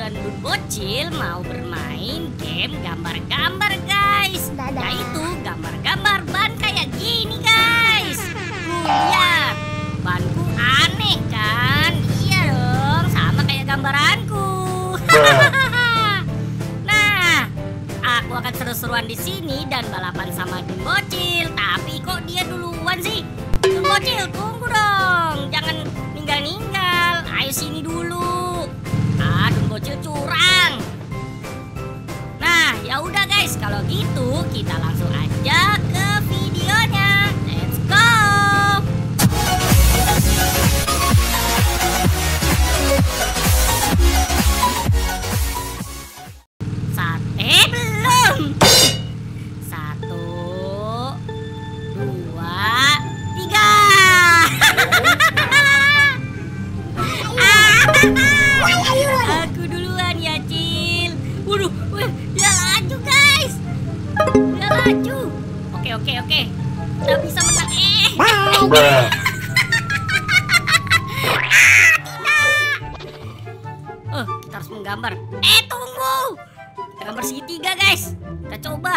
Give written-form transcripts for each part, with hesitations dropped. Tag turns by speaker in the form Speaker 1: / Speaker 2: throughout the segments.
Speaker 1: dan Dun Bocil mau bermain game gambar-gambar guys. Yaitu gambar-gambar ban kayak gini guys. Lihat, banku aneh kan? Iya dong, sama kayak gambaranku. Nah, aku akan seru-seruan di sini dan balapan sama Dun Bocil. Tapi kok dia duluan sih? Dun Bocil, tunggu dong. Jangan ninggal-ninggal. Ayo sini dulu. Dun Bocil curang. Nah, ya udah guys, kalau gitu kita langsung aja ke videonya. Let's go. Sate belum. 1, 2, 3. Aku duluan ya, Cil. Waduh, dia laju guys. Dia laju. Oke. Kita bisa menang. Kita harus menggambar. Tunggu. Kita gambar segitiga guys. Kita coba.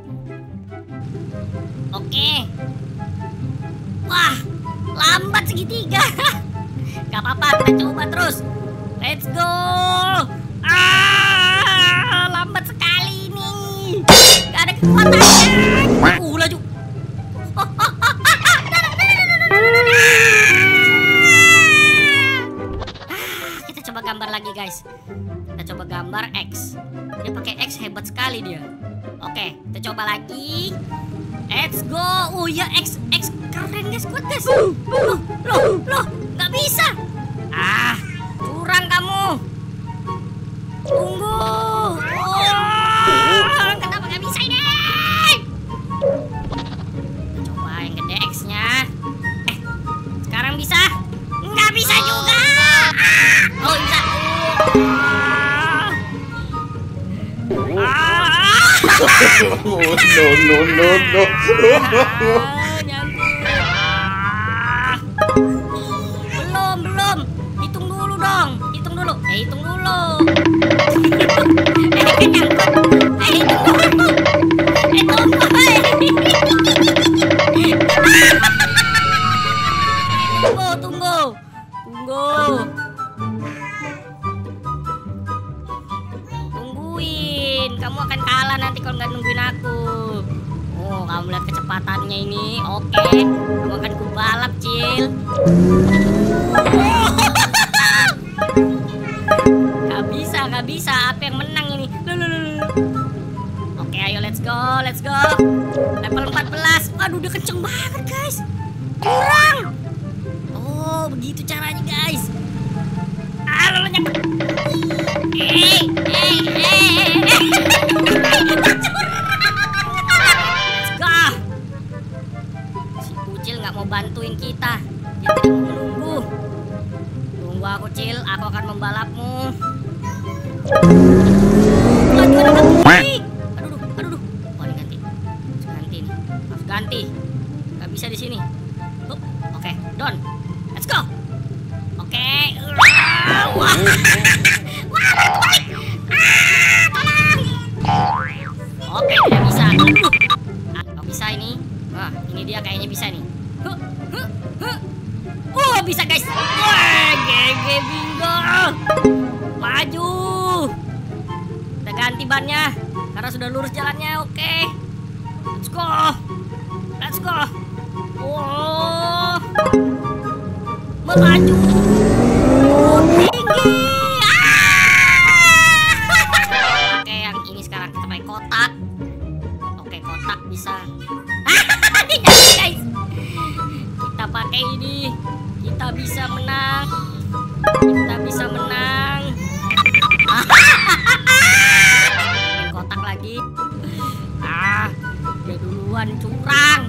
Speaker 1: Oke. Wah, lambat segitiga. Gak apa-apa, kita coba terus. Let's go. Lambat sekali ini. Gak ada kekuatannya. Laju. Kita coba gambar lagi guys. Kita coba gambar X. Dia pakai X, hebat sekali dia. Oke, kita coba lagi. Let's go. Oh ya, X keren guys, kuat guys. Loh, nggak bisa. Curang kamu. Tunggu. Kenapa nggak bisa ini? Coba yang gede X-nya. Sekarang bisa? Nggak bisa juga. Oh, bisa.
Speaker 2: No.
Speaker 1: Belum. Hitung dulu dong. Hitung dulu. Hitung dulu. Tunggu. Tungguin. Kamu akan kalah nanti kalau nggak nungguin aku. Oh, kamu lihat kecepatannya ini. Oke. Kamu akan kubalap, Cil. Gak bisa. Apa yang menang ini? Oke, ayo let's go. Level 14. Waduh, dia kenceng banget guys. Kurang. Oh, begitu caranya guys. Let's go. Si Kucil nggak mau bantuin kita. Dia tidak mau menunggu. Tunggu aku, Cil. Aku akan membalapmu. Aduh. Oh, ini ganti. Harus ganti. Gak bisa di sini. Oke, Don. Let's go. Oke. Wah, balik. Oke, tidak bisa. Gak bisa ini. Wah, ini dia kayaknya bisa nih. Bisa guys. Wah, GG bingo. Maju. Kita ganti bannya karena sudah lurus jalannya. Oke. Let's go. Oh. Melaju. Tinggi. Oke, yang ini sekarang kita pakai kotak. Oke, kotak bisa. Guys. Kita pakai ini. Kita bisa menang. Kotak lagi. Dia duluan curang.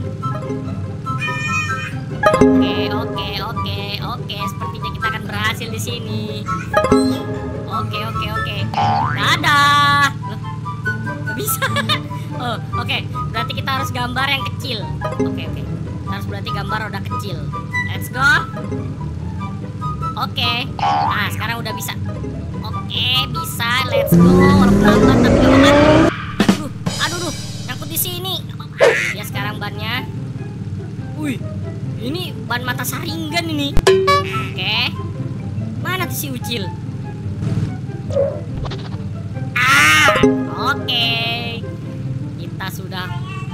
Speaker 1: Oke. Sepertinya kita akan berhasil di sini. Oke. Dadah. Gak bisa. Oke. Berarti kita harus gambar yang kecil. Oke. Harus berarti gambar roda kecil. Let's go. Oke. Nah, sekarang udah bisa. Oke. Bisa, let's go. Walaupun lambat tapi gak apa-apa. Aduh, nyangkut di sini. Gak apa-apa. Ya sekarang bannya. Wih, ini ban mata saringan ini. Oke. Mana tuh si Ucil? Oke. Kita sudah.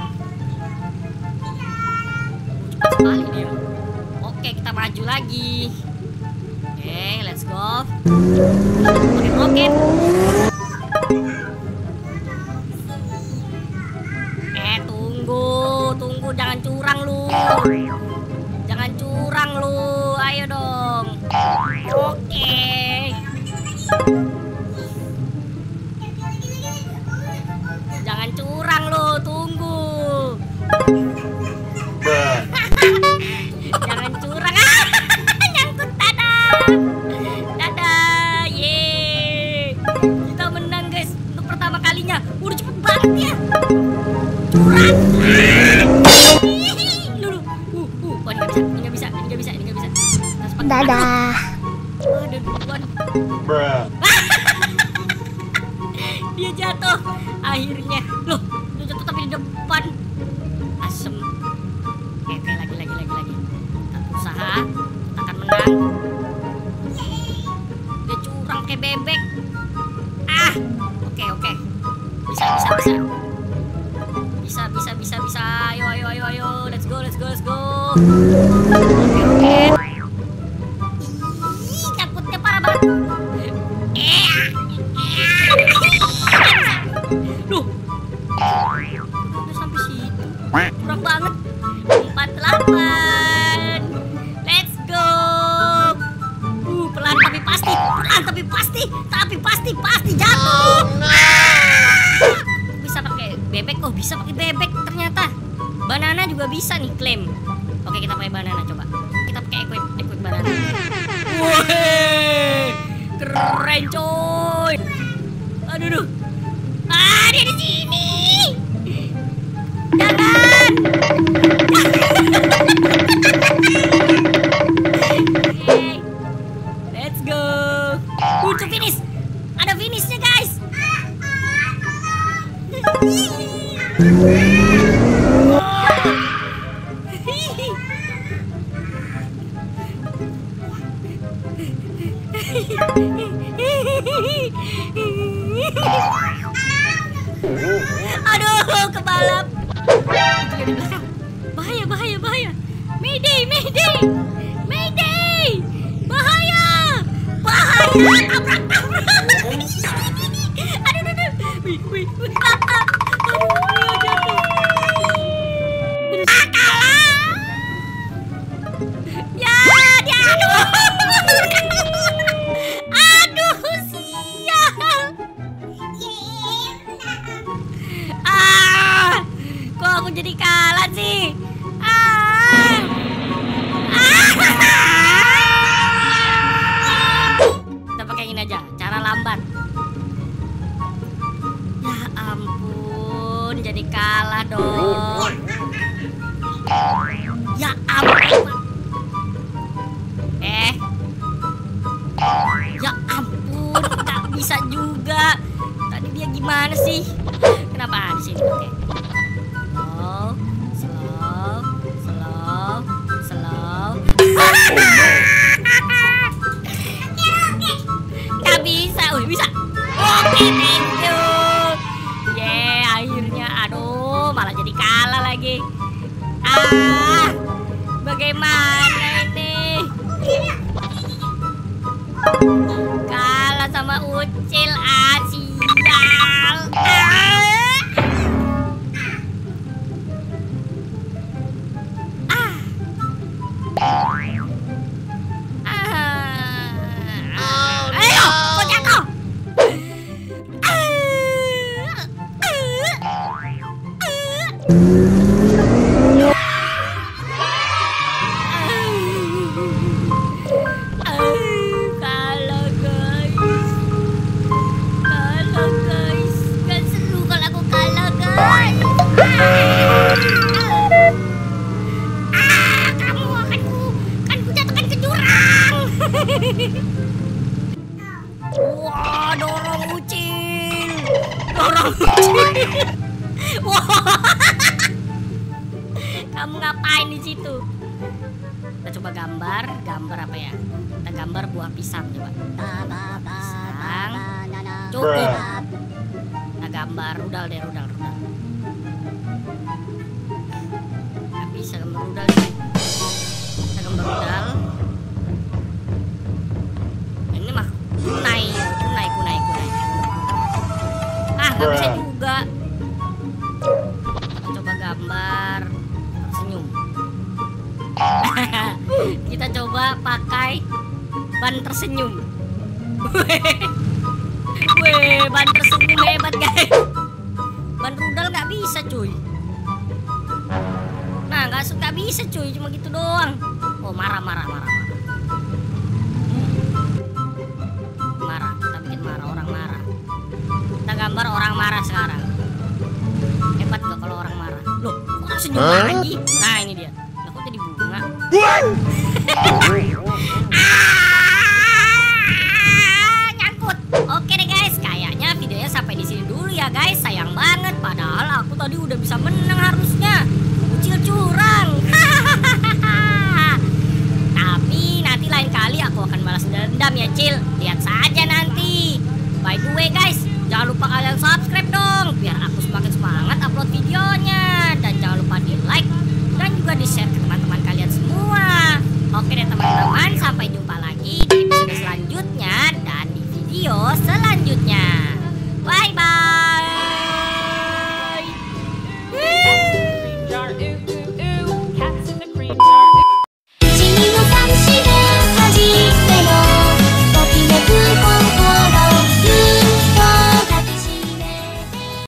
Speaker 1: Cepat sekali dia. Oke, kita maju lagi. Oke, let's go. Oke. Tunggu, jangan curang lu. Jangan curang lu. Ayo dong. Oke. Jangan curang lu, tunggu. Jangan curang. Nyangkut, dadah. Yeay. Kita menang guys untuk pertama kalinya. Udah cepet banget ya. Curang. Ini nggak bisa.
Speaker 2: Dadah.
Speaker 1: Ada duluan. Dia jatuh. Akhirnya. Loh, dia jatuh tapi di depan. Asem. Oke, lagi. Kita usaha. Kita akan menang. Dia curang kayak bebek. Oke. Bisa. Ayo. Let's go. Oke. Takutnya parah banget. Loh. Udah sampai situ. Kurang banget. 48. Let's go. Pelan tapi pasti jatuh. Bisa pakai bebek. Oh, bisa pakai bebek ternyata. Banana juga bisa nih klaim. Oke, kita pakai banana coba. Kita pakai equip banana. Wih, keren coy. Aduh. Dia di sini. Jangan. Let's go. Udah finish. Ada finishnya guys. Aduh, kebalap. Bahaya. Mayday. Bahaya. Tabrak. Aduh. Wih. Ya, dia aduh, sial. Kok aku jadi kalah sih? Kita pakai ini aja, cara lambat. Ya ampun, jadi kalah dong. Ya ampun. Ya ampun, nggak bisa juga. Tadi dia gimana sih? Kenapa di sini? Oke. Slow. Nggak bisa. Bisa. Oke, thank you. Akhirnya. Aduh, malah jadi kalah lagi. Bagaimana ini? Kalah sama Ucil, sial. Ayo, kok jatuh? Orang bocil. Wah. Kamu ngapain di situ? Kita coba gambar apa ya? Kita gambar buah pisang coba. Pisang. Cukup. Kita gambar rudal deh, rudal. Gak bisa gambar rudal ini. Kita gambar rudal. Ini mah kunai. Ah, gak bisa juga. Kita coba gambar senyum. Kita coba pakai ban tersenyum. Weh, ban tersenyum hebat guys. Ban rudal nggak bisa cuy. Nah, nggak bisa cuy, cuma gitu doang. Oh, marah. Marah, kita bikin marah, orang marah. Kita gambar orang marah sekarang. Hebat gak kalau orang marah? Loh, orang senyum lagi?